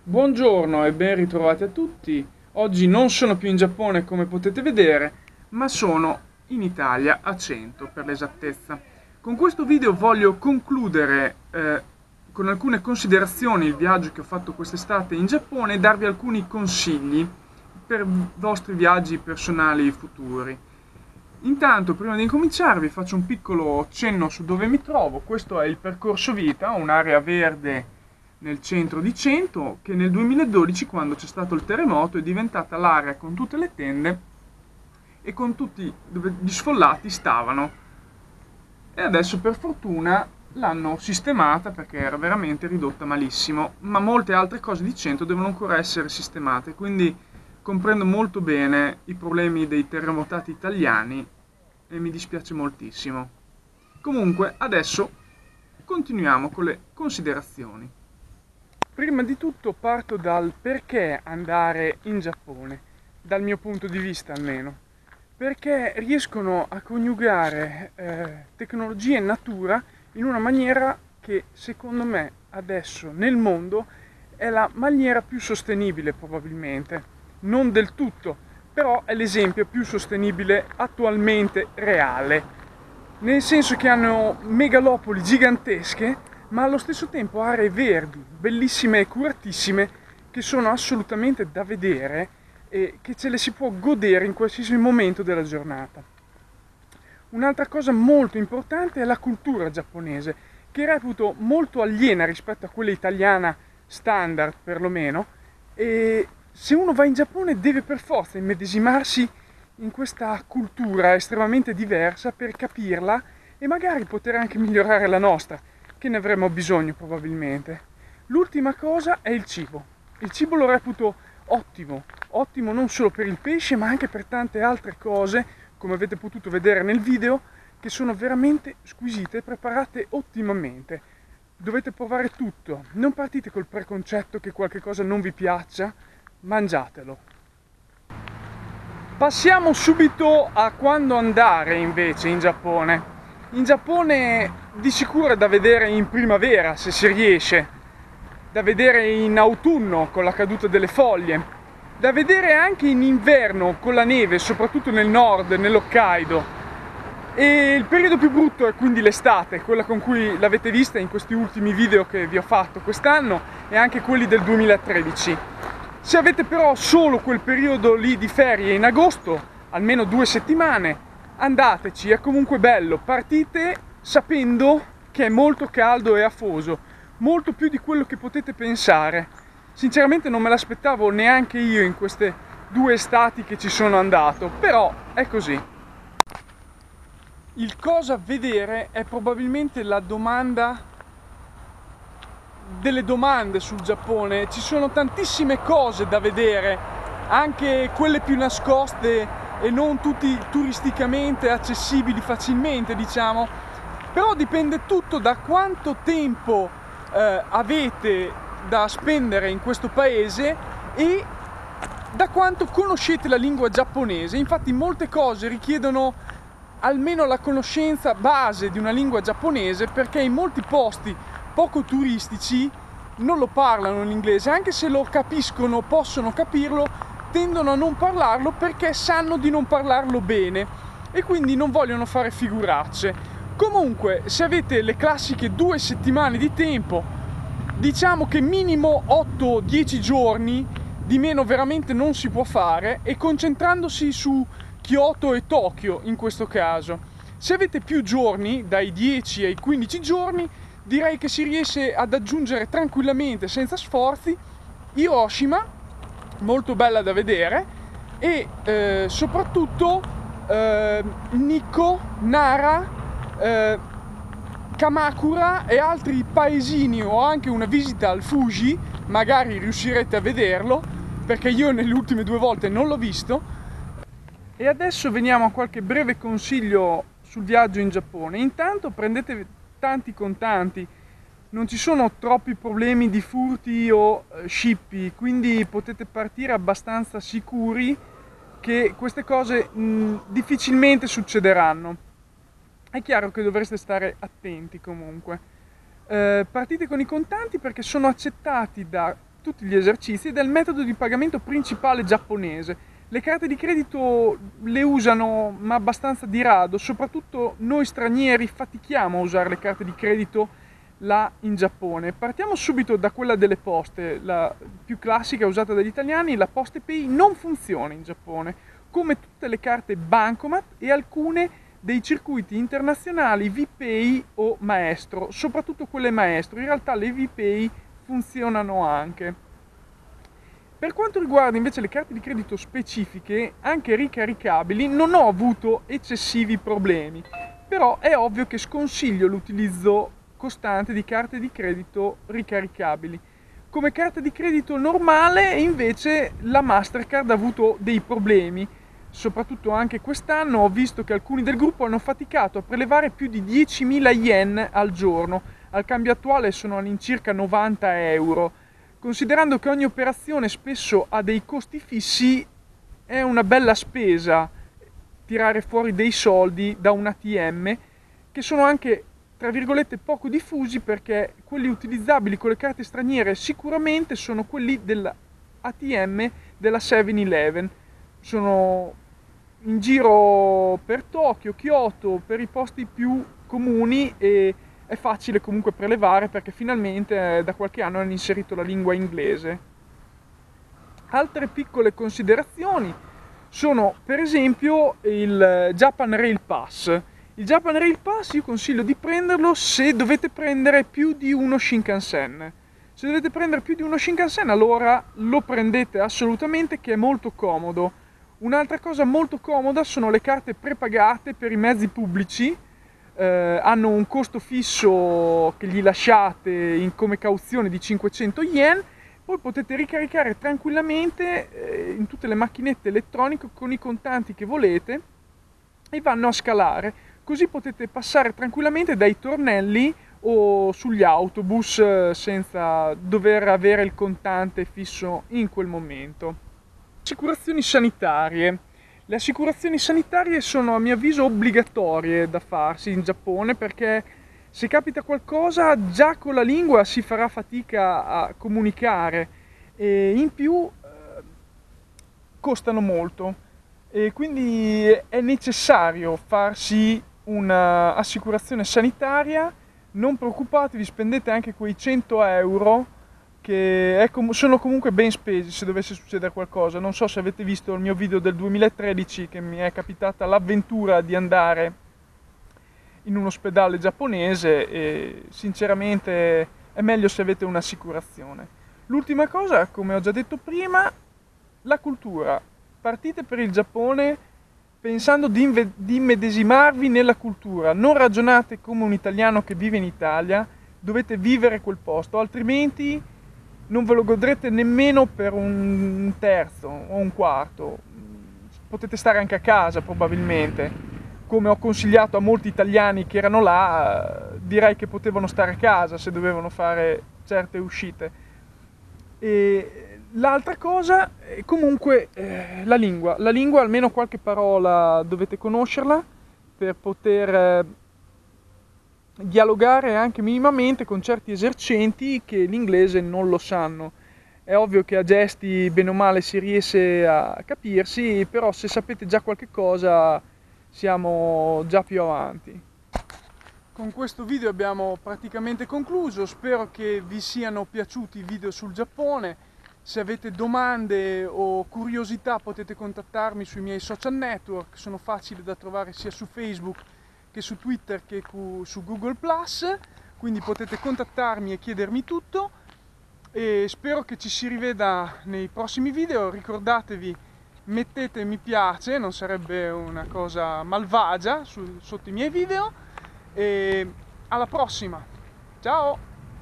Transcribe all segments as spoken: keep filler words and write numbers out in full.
Buongiorno e ben ritrovati a tutti. Oggi non sono più in Giappone come potete vedere, ma sono in Italia a Cento per l'esattezza. Con questo video voglio concludere eh, con alcune considerazioni il viaggio che ho fatto quest'estate in Giappone e darvi alcuni consigli per i vostri viaggi personali futuri. Intanto, prima di incominciare, vi faccio un piccolo cenno su dove mi trovo. Questo è il percorso vita, un'area verde nel centro di Cento, che nel duemiladodici, quando c'è stato il terremoto, è diventata l'area con tutte le tende e con tutti dove gli sfollati stavano. E adesso per fortuna l'hanno sistemata perché era veramente ridotta malissimo, ma molte altre cose di Cento devono ancora essere sistemate, quindi comprendo molto bene i problemi dei terremotati italiani e mi dispiace moltissimo. Comunque adesso continuiamo con le considerazioni. Prima di tutto parto dal perché andare in Giappone, dal mio punto di vista almeno, perché riescono a coniugare eh, tecnologia e natura in una maniera che secondo me adesso nel mondo è la maniera più sostenibile probabilmente, non del tutto, però è l'esempio più sostenibile attualmente reale, nel senso che hanno megalopoli gigantesche ma allo stesso tempo aree verdi, bellissime e curatissime, che sono assolutamente da vedere e che ce le si può godere in qualsiasi momento della giornata. Un'altra cosa molto importante è la cultura giapponese, che reputo molto aliena rispetto a quella italiana standard perlomeno, e se uno va in Giappone deve per forza immedesimarsi in questa cultura estremamente diversa per capirla e magari poter anche migliorare la nostra, che ne avremo bisogno probabilmente. L'ultima cosa è il cibo. Il cibo lo reputo ottimo, ottimo non solo per il pesce ma anche per tante altre cose, come avete potuto vedere nel video, che sono veramente squisite e preparate ottimamente. Dovete provare tutto, non partite col preconcetto che qualche cosa non vi piaccia, mangiatelo. Passiamo subito a quando andare invece in Giappone. In Giappone di sicuro è da vedere in primavera se si riesce, da vedere in autunno con la caduta delle foglie, da vedere anche in inverno con la neve, soprattutto nel nord, nell'Hokkaido. E il periodo più brutto è quindi l'estate, quella con cui l'avete vista in questi ultimi video che vi ho fatto quest'anno e anche quelli del duemilatredici. Se avete però solo quel periodo lì di ferie in agosto, almeno due settimane, andateci, è comunque bello, partite sapendo che è molto caldo e afoso, molto più di quello che potete pensare. Sinceramente non me l'aspettavo neanche io in queste due estati che ci sono andato, però è così. Il cosa vedere è probabilmente la domanda delle domande sul Giappone. Ci sono tantissime cose da vedere, anche quelle più nascoste e non tutti turisticamente accessibili facilmente, diciamo, però dipende tutto da quanto tempo eh, avete da spendere in questo paese e da quanto conoscete la lingua giapponese. Infatti molte cose richiedono almeno la conoscenza base di una lingua giapponese, perché in molti posti poco turistici non lo parlano l'inglese, anche se lo capiscono, possono capirlo, tendono a non parlarlo perché sanno di non parlarlo bene e quindi non vogliono fare figuracce. Comunque, se avete le classiche due settimane di tempo, diciamo che minimo otto dieci giorni, di meno veramente non si può fare, e concentrandosi su Kyoto e Tokyo in questo caso. Se avete più giorni, dai dieci ai quindici giorni, direi che si riesce ad aggiungere tranquillamente, senza sforzi, Hiroshima, molto bella da vedere, e eh, soprattutto eh, Nikko, Nara, eh, Kamakura e altri paesini, o anche una visita al Fuji, magari riuscirete a vederlo, perché io nelle ultime due volte non l'ho visto. E adesso veniamo a qualche breve consiglio sul viaggio in Giappone. Intanto prendete tanti contanti, non ci sono troppi problemi di furti o eh, scippi, quindi potete partire abbastanza sicuri che queste cose mh, difficilmente succederanno. È chiaro che dovreste stare attenti comunque. Eh, partite con i contanti perché sono accettati da tutti gli esercizi ed è il metodo di pagamento principale giapponese. Le carte di credito le usano ma abbastanza di rado, soprattutto noi stranieri fatichiamo a usare le carte di credito là in Giappone. Partiamo subito da quella delle poste, la più classica usata dagli italiani. La PostePay non funziona in Giappone, come tutte le carte Bancomat e alcune dei circuiti internazionali VPay o Maestro, soprattutto quelle Maestro. In realtà le VPay funzionano anche. Per quanto riguarda invece le carte di credito specifiche, anche ricaricabili, non ho avuto eccessivi problemi, però è ovvio che sconsiglio l'utilizzo costante di carte di credito ricaricabili. Come carta di credito normale invece la Mastercard ha avuto dei problemi, soprattutto anche quest'anno ho visto che alcuni del gruppo hanno faticato a prelevare più di diecimila yen al giorno, al cambio attuale sono all'incirca novanta euro. Considerando che ogni operazione spesso ha dei costi fissi, è una bella spesa tirare fuori dei soldi da un A T M, che sono anche, tra virgolette, poco diffusi, perché quelli utilizzabili con le carte straniere sicuramente sono quelli dell'A T M della seven eleven. Sono in giro per Tokyo, Kyoto, per i posti più comuni e è facile comunque prelevare perché finalmente eh, da qualche anno hanno inserito la lingua inglese. Altre piccole considerazioni sono per esempio il Japan Rail Pass. Il Japan Rail Pass io consiglio di prenderlo se dovete prendere più di uno Shinkansen. Se dovete prendere più di uno Shinkansen allora lo prendete assolutamente, che è molto comodo. Un'altra cosa molto comoda sono le carte prepagate per i mezzi pubblici. Eh, hanno un costo fisso che gli lasciate in, come cauzione di cinquecento yen, poi potete ricaricare tranquillamente eh, in tutte le macchinette elettroniche con i contanti che volete e vanno a scalare, così potete passare tranquillamente dai tornelli o sugli autobus eh, senza dover avere il contante fisso in quel momento. Assicurazioni sanitarie. Le assicurazioni sanitarie sono a mio avviso obbligatorie da farsi in Giappone, perché se capita qualcosa già con la lingua si farà fatica a comunicare e in più eh, costano molto e quindi è necessario farsi un'assicurazione sanitaria. Non preoccupatevi, spendete anche quei cento euro che è com- sono comunque ben spesi se dovesse succedere qualcosa. Non so se avete visto il mio video del duemilatredici che mi è capitata l'avventura di andare in un ospedale giapponese e sinceramente è meglio se avete un'assicurazione. L'ultima cosa, come ho già detto prima, la cultura. Partite per il Giappone pensando di, inve- di immedesimarvi nella cultura, non ragionate come un italiano che vive in Italia, dovete vivere quel posto, altrimenti non ve lo godrete nemmeno per un terzo o un quarto. Potete stare anche a casa probabilmente. Come ho consigliato a molti italiani che erano là, direi che potevano stare a casa se dovevano fare certe uscite. E l'altra cosa è comunque eh, la lingua. La lingua, almeno qualche parola dovete conoscerla per poter eh, dialogare anche minimamente con certi esercenti che l'inglese non lo sanno. È ovvio che a gesti bene o male si riesce a capirsi, però se sapete già qualche cosa siamo già più avanti. Con questo video abbiamo praticamente concluso, spero che vi siano piaciuti i video sul Giappone. Se avete domande o curiosità potete contattarmi sui miei social network, sono facili da trovare sia su Facebook che su Twitter che su Google plus, quindi potete contattarmi e chiedermi tutto e spero che ci si riveda nei prossimi video. Ricordatevi, mettete mi piace, non sarebbe una cosa malvagia su, sotto i miei video e alla prossima, ciao!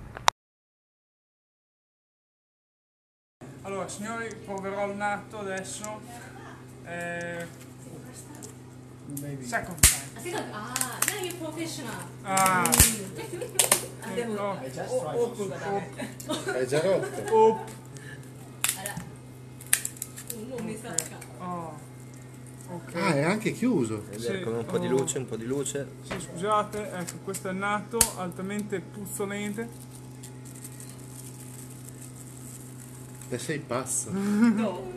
Allora signori, proverò il natto adesso. Eh... Second time. Second, ah, now you're professional. Ah. Ah, devo- Oh, Hai già oh, oh, sfatto. oh, Hai già rotto? oh, Allora. Non mi sa. oh. Ok. Ah, è anche chiuso. Sì, con un po' di oh. luce, un po' di luce. Sì, scusate, ecco, questo è il natto, altamente puzzolente. Te sei pazzo. No.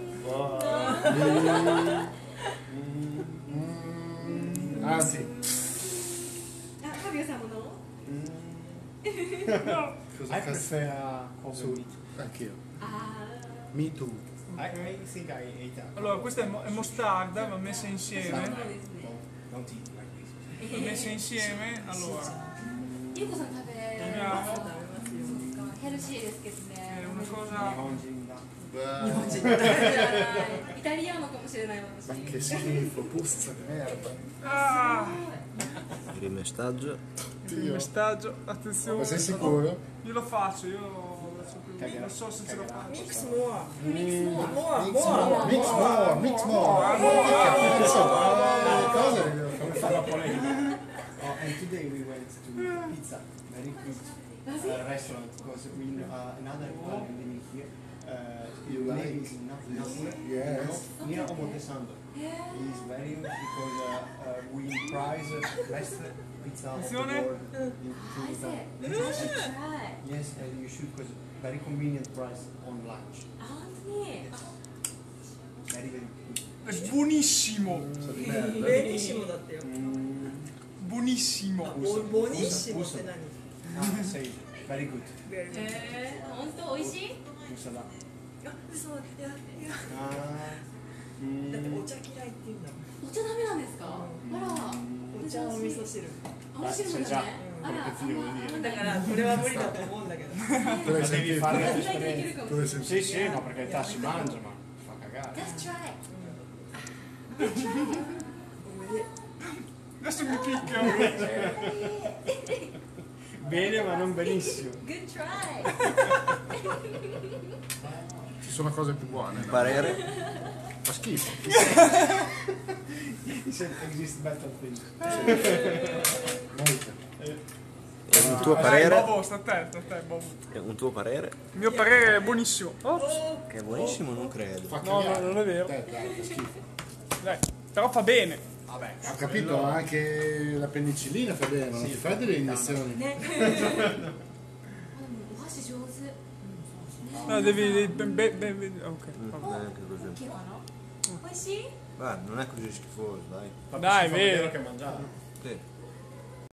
Ah sì. Ah, Fabio-sama no? Cosa I cazzo? prefer also meat. Anch'io. Ah. Me too. I, I think I ate a Allora, questa è, mo- è mostarda, va messa そう insieme. ですね。 don't eat like this. Va messa insieme, allora. ゆうこさん食べますか？ヘルシーですけどね。 È una 日 cosa. 本人だ。 Beh, イタリアのかもしれない私。 ma che schifo, puzza di merda. Ah! Il rimestaggio. Il messaggio, attenzione. Ma sei sicuro? Io lo faccio, io lo so, più- non so se ce lo faccio. Mix more, mix more, mix more. Che cazzo, eh, cosa le devo Come fare? fa la polemica? Oh, and today we went to pizza, very good uh, restaurant because we uh, another Italian living here. Uh, You his like? name is Napoli. Yes. No, near Omotesando. He's very good because uh, uh, we prize uh, best pizza of the Attenzione. world in I two thousand. say, I should try. Yes, and you should because very convenient price on lunch. あ、本当に。 Very very good. È buonissimo! Di merda. ベニッシモだってよ。 Buonissimo! ボボニッシモって何？ Ah, say very good. えー、本当美味しい？ Musala. あ、嘘。いやいや。 Ah, だって mm, お茶嫌いって言うんだもん。 お茶ダメなんですか？あら。 お茶お味噌汁。 あ、美味しいもんですね。あら。 だからこれは無理だと思うんだけど。 Tu l'hai devi sentito? fare la 意 tua 外といける esperienza. かも Tu し l'hai れない。 Sì, sentito? sì, ma per carità si mangia, ma fa cagare. Just try. Adesso mi picchia! Bene, ma non benissimo. Good try. Ci sono cose più buone. no? Parere? Fa schifo. He said exist better things. Molte. Un tuo Dai, parere? Bobo, sta a te, sta a te, Bobo. Un tuo parere? Il mio parere è buonissimo. Oh, Che è buonissimo, non credo. Fa no, cagare. no, non è vero. Dai, dai, fa schifo. Dai, però fa bene. Vabbè, Ho capito, anche la penicillina fa bene, ma non Sì, ti fai delle iniezioni. ね。あ、でもお箸上手。 No, devi... devi be, be, be, be- ok. Non è neanche così. ケかな？美味しい？ Guarda, non è così schifoso, dai. fa Dai, schifo vedere vero. che mangiare. Sì.